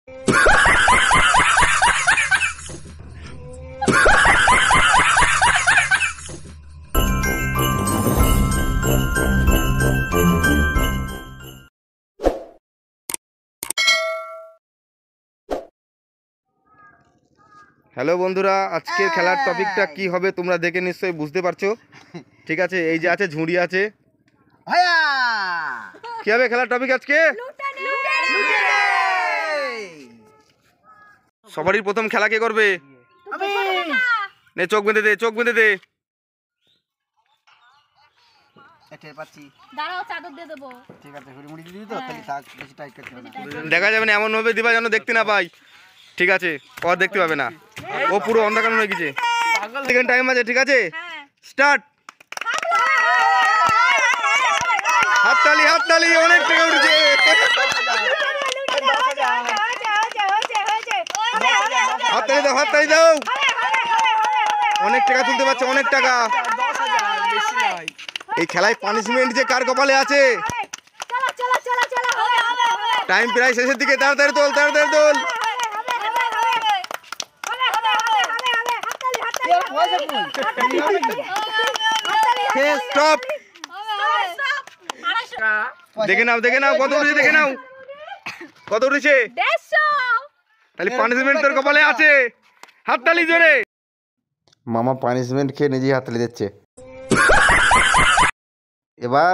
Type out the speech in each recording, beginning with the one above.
Hello বন্ধুরা, আজকের খেলার টপিকটা কি হবে তোমরা দেখে নিশ্চয়ই বুঝতে পারছো। ঠিক আছে, এই যে আছে ঝুড়ি আছে। কি হবে খেলার টপিক আজকে? সবারই প্রথম খেলা কে করবে? নে চোখ বেঁধে দে, চোখ বেঁধে দে। দেখা যাবে না, এমন ভাবে দিবা যেন দেখতে না পাই। ঠিক আছে, ও দেখতে পাবে না, ও পুরো অন্ধকার হয়ে গেছে। সেকেন্ড টাইম আছে, ঠিক আছে, স্টার্ট। হাততালি হাততালি, অনেক টাকা উঠেছে। হাততালি দাও, হাততালি দাও। অনেক টাকা তুলতে পারছে, অনেক টাকা। এই খেলায় পানিশমেন্ট যে কার কপালে আছে। টাইম প্রায় শেষের দিকে, তাড়াতাড়ি তোল, তাড়াতাড়ি তোল। স্টপ। দেখে নাও, দেখে নাও কত উঠেছে, দেখে নাও কত উঠেছে। তাহলে পানিশমেন্ট তোর কপালে আছে। হাততালি জোরে। মামা পানিশমেন্ট খেয়ে নিজেই হাততালি দিচ্ছে। এবার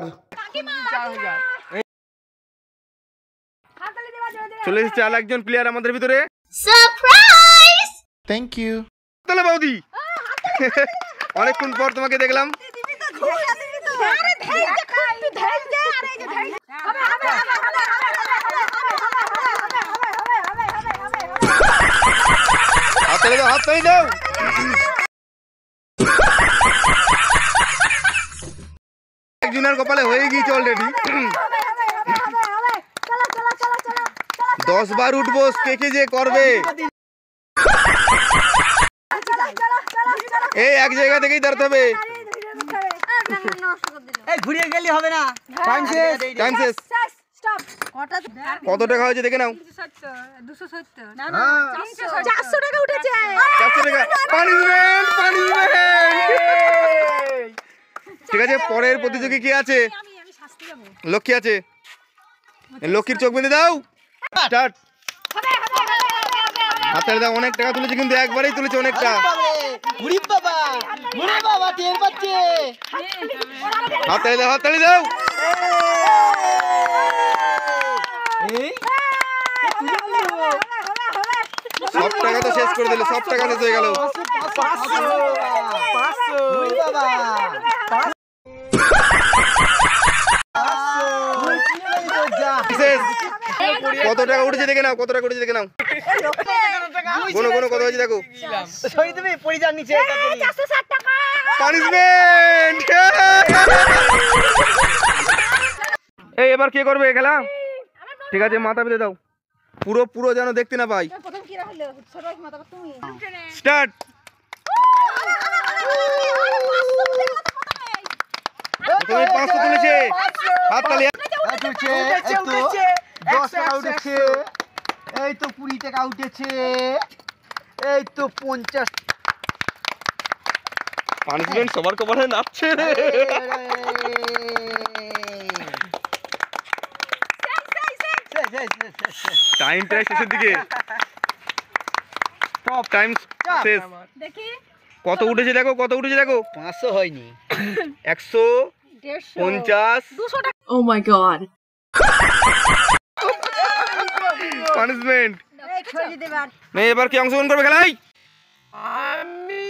চলে এসেছে আর একজন প্লেয়ার আমাদের ভিতরে। Surprise, thank you. তাহলে বৌদি, অনেকক্ষণ পর তোমাকে দেখলাম। হাততালি দাও, হাততালি দাও। একজনের কপালে হয়ে গিয়েছে অলরেডি। 10 বার উঠবো, কে কে যে করবে। এই এক জায়গা থেকেই দাঁড়াতে হবে। ঘুরিয়ে গেলে হবে না। টাইম শেষ, টাইম শেষ। কত টাকা হয়েছে দেখে নাও। 400 টাকা উঠেছে। 400 টাকা। Punishment, punishment. ঠিক আছে, পরের প্রতিযোগী কি আছে? লক্ষ্মী আছে। লক্ষ্মীর চোখ বেঁধে দাও। স্টার্ট। হাততালি দাও। অনেক টাকা তুলেছে, কিন্তু একবারেই তুলেছে অনেকটা। হাততালি দাও, হাততালি দাও। সব টাকা তো শেষ করে দিলে, সব টাকা শেষ হয়ে গেল। কত টাকা উঠেছে দেখে নাও, কত টাকা উঠেছে দেখে নাও। কোনো কোনো কত হয়েছে দেখো। পানিশমেন্ট। এই এবার কে করবে খেলা? ঠিক আছে, মাথা বেঁধে দাও, পুরো পুরো যেন দেখতে না পাই। স্টার্ট। তুমি 500 তুলেছে। হাততালি। 10 টাকা উঠেছে, এই তো 20 টাকা উঠেছে, এই তো 50। পানিশমেন্ট সবার কপালে নাচছে রে। টাইম প্রায় শেষের দিকে। টপ টাইম শেষ। কত উঠেছে দেখো, কত উঠেছে দেখো। 500 হয়নি, 150, 200 টাকা। Oh my god. পানিশমেন্ট। নেই, এবার কি অংশগ্রহণ করবে খেলায়? আমি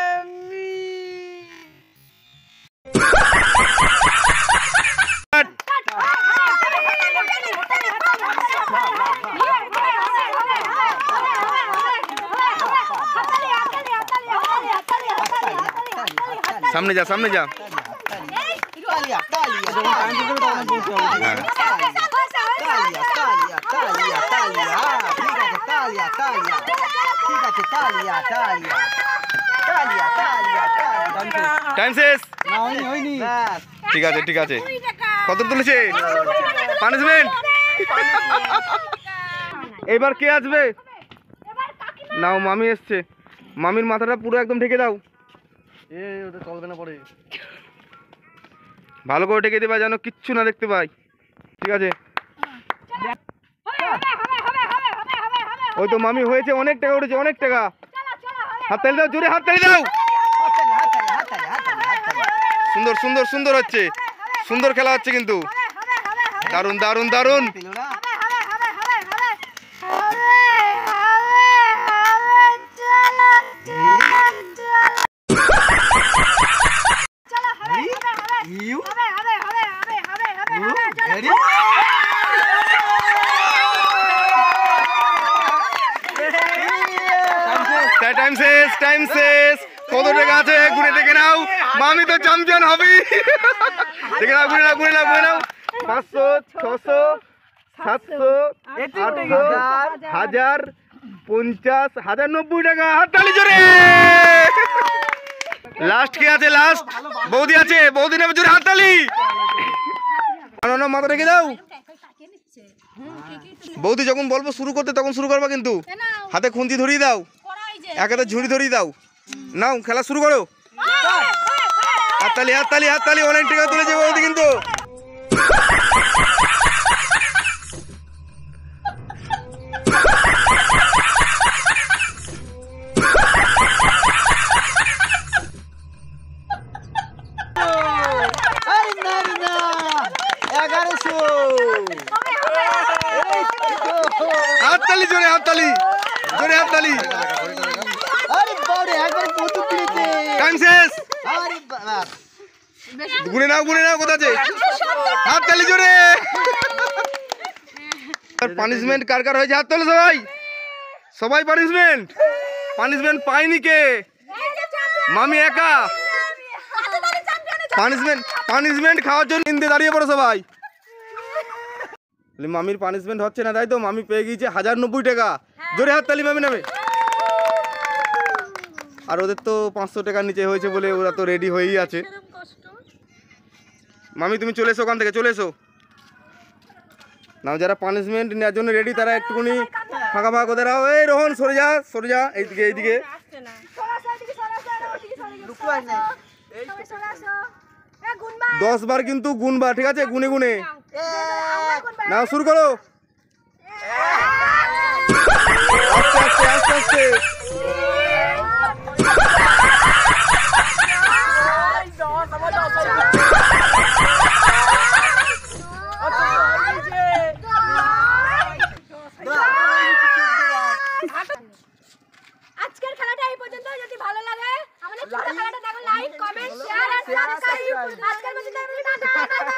সামনে যা, সামনে যা। টাইম শেষ। ঠিক আছে, ঠিক আছে। কত তুলেছে? পানিশমেন্ট। এইবার কে আসবে? নাও, মামি এসছে। মামির মাথাটা পুরো একদম ঢেকে দাও। ওটা চলবে না পরে। ভালো করে ঢেকে দেবা যেন কিচ্ছু না দেখতে পাই। ঠিক আছে? ওই তো মামি হয়েছে, অনেক টাকা উঠেছে, অনেক টাকা। হাততালি দাও, জোরে হাততালি দাও। সুন্দর সুন্দর সুন্দর হচ্ছে, সুন্দর খেলা হচ্ছে কিন্তু। দারুন দারুন দারুন। টাইম শেষ, টাইম শেষ। কত টাকা আছে গুনে দেখে নাও। মামি তো চ্যাম্পিয়ন হবি। দেখে নাও, গুনে নাও, গুনে নাও, গুনে নাও। 500, 600, 700, 800, 1000, 50, 1090 টাকা। হাততালি জোরে। লাস্ট কে আছে? লাস্ট বৌদি আছে, বৌদি নেবে, জোরে হাততালি। মাথা রেখে দাও। বৌদি যখন বলবো শুরু করতে তখন শুরু করবা কিন্তু। হাতে খুন্তি ধরিয়ে দাও, এক হাতে ঝুড়ি ধরিয়ে দাও। নাও, খেলা শুরু করো। হাততালি হাততালি হাততালি। অনেক টাকা তুলেছে বৌদি কিন্তু। হাততালি জোরে, হাততালি জোরে, হাততালি। টাইম শেষ। গুনে নাও, গুনে নাও, কোথা আছে? হাততালি জোরে। পানিশমেন্ট কার কার হয়েছে? হাত তোলো সবাই, সবাই। পানিশমেন্ট, পানিশমেন্ট পাইনি কে? মামি একা। পানিশমেন্ট, পানিশমেন্ট খাওয়ার জন্য ইন্দে দাঁড়িয়ে পড়ো সবাই। মামির পানিশমেন্ট হচ্ছে না, তাই তো? মামি পেয়ে গিয়েছে 1090 টাকা। জোরে হাততালি মামি নামে। আর ওদের তো 500 টাকার নিচে হয়েছে বলে ওরা তো রেডি হয়েই আছে। মামি তুমি চলে এসো, ওখান থেকে চলে এসো। নাও, যারা পানিশমেন্ট নেওয়ার জন্য রেডি তারা একটুখানি ফাঁকা ফাঁকা করে দাও। এই রোহন সরে যা, সরে যা, এইদিকে এইদিকে। 10 বার কিন্তু গুনবার, ঠিক আছে? গুনে গুনে নাও, শুরু করো। আস্তে আস্তে আস্তে আস্তে। আজকের খেলাটা এই পর্যন্ত। যদি ভালো লাগে আমাদের খেলাটা দেখো, লাইক, কমেন্ট, শেয়ার আর সাবস্ক্রাইব। আজকের মতো টাটা।